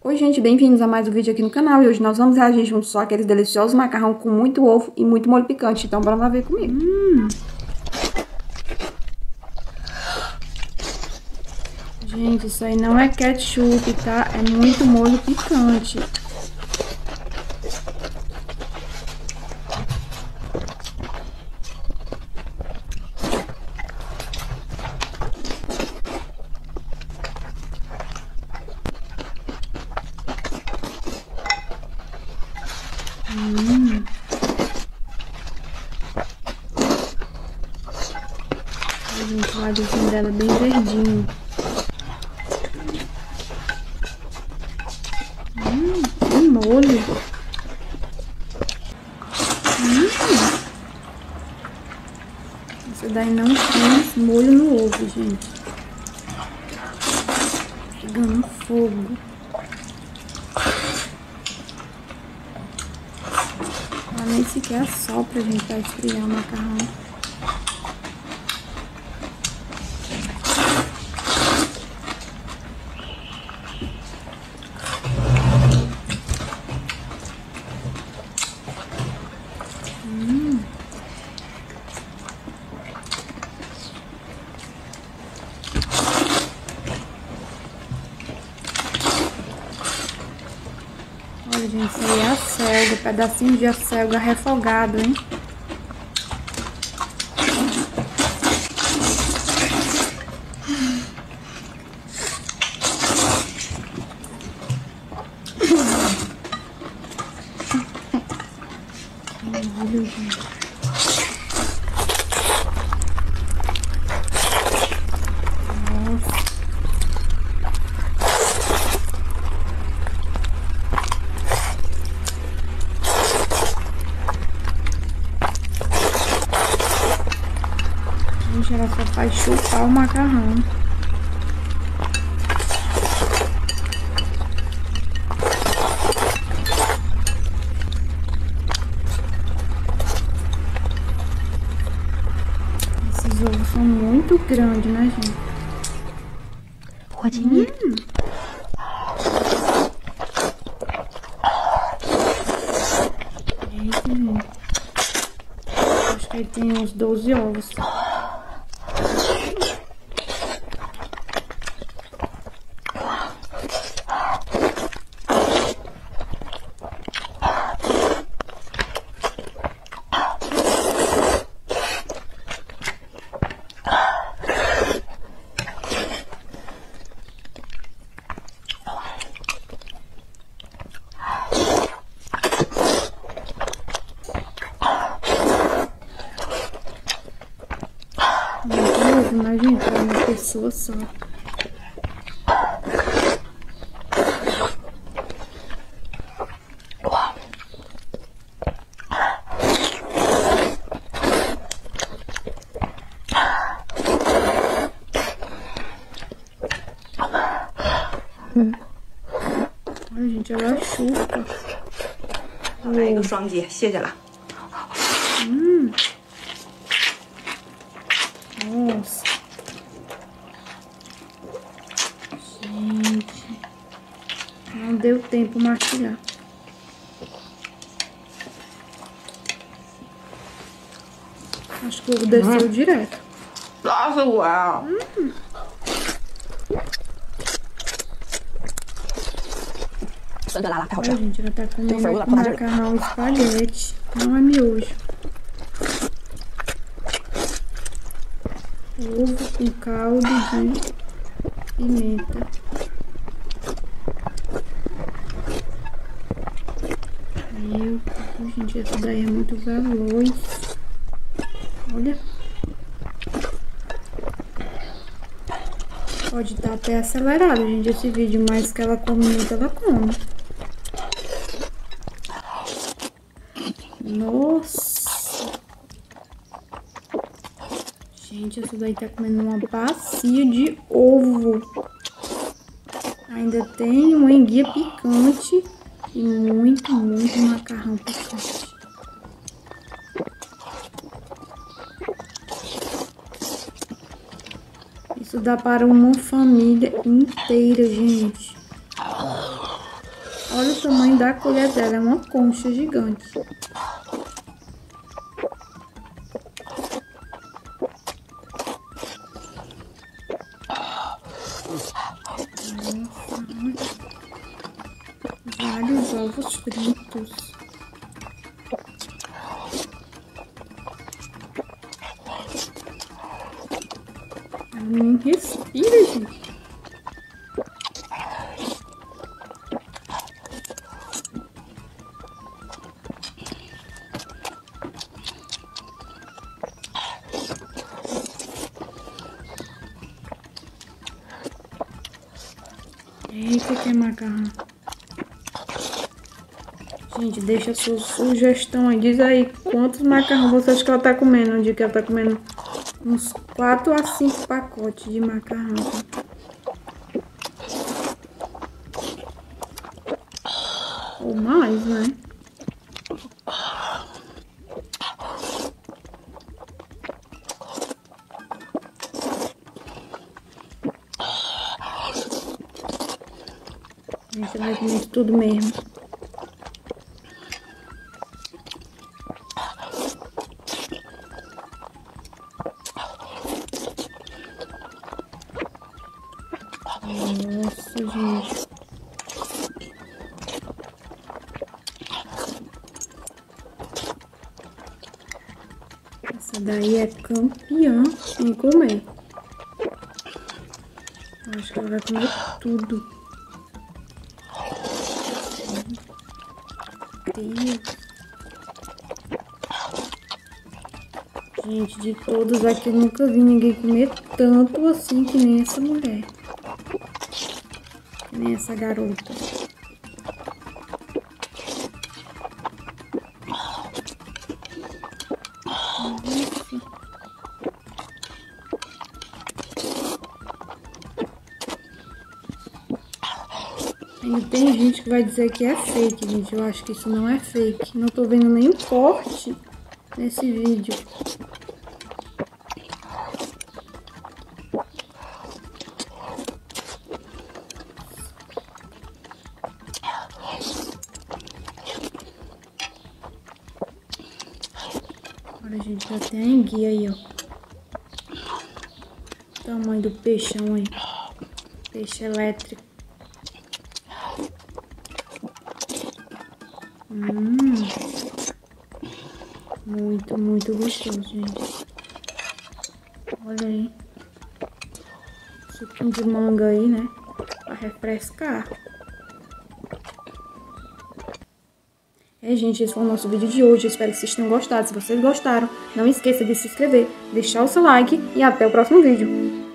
Oi gente, bem-vindos a mais um vídeo aqui no canal. E hoje nós vamos reagir juntos só aqueles deliciosos macarrão com muito ovo e muito molho picante. Então bora lá ver comigo. Gente, isso aí não é ketchup, tá? É muito molho picante. Gente, o ladozinho dela é bem verdinho. Que molho. Essa daí não tem molho no ovo, gente. Pegando fogo. Ela nem sequer assopra, gente, pra esfriar o macarrão. Olha, gente, isso aí é acelga, pedacinho de acelga refogado, hein? Olha, gente. Nossa. Gente, ela só faz chupar o macarrão. Esses ovos são muito grandes, né, gente? Eita, gente. Acho que aí tem uns 12 ovos. Mas, gente, é uma pessoa só. Olha, gente, ela chupa. 来一个双击，谢谢了。 Nossa. Gente. Não deu tempo mastigar. Acho que o ovo desceu direto. Nossa, uau! Olha, gente, ela tá comendo com macarrão espaguete. Não é miojo. Ovo com caldo de pimenta. Meu Deus, gente, essa daí é muito veloz. Olha. Pode estar até acelerado, gente, esse vídeo, mas que ela come muito, ela come. Nossa. Gente, essa daí tá comendo uma bacia de ovo. Ainda tem uma enguia picante e muito macarrão picante. Isso dá para uma família inteira, gente. Olha o tamanho da colher dela, é uma concha gigante. Vários ovos fritos. Nem respira, gente. Eita, que é macarrão. Gente, deixa a sua sugestão aí. Diz aí quantos macarrão você acha que ela tá comendo. Um dia que ela tá comendo uns 4 a 5 pacotes de macarrão. Ou mais, né? A gente vai comer tudo mesmo. Nossa, gente. Essa daí é campeã em comer. Eu acho que ela vai comer tudo. Deus. Gente, de todos aqui eu nunca vi ninguém comer tanto assim que nem essa mulher. Que nem essa garota. Nossa. Ainda tem gente que vai dizer que é fake, gente. Eu acho que isso não é fake. Não tô vendo nenhum corte nesse vídeo. Agora, gente, já tem a enguia aí, ó. O tamanho do peixão aí. Peixe elétrico. Muito, muito gostoso, gente. Olha aí. Suquinho de manga aí, né? Pra refrescar. Gente, esse foi o nosso vídeo de hoje. Eu espero que vocês tenham gostado. Se vocês gostaram, não esqueça de se inscrever, deixar o seu like e até o próximo vídeo.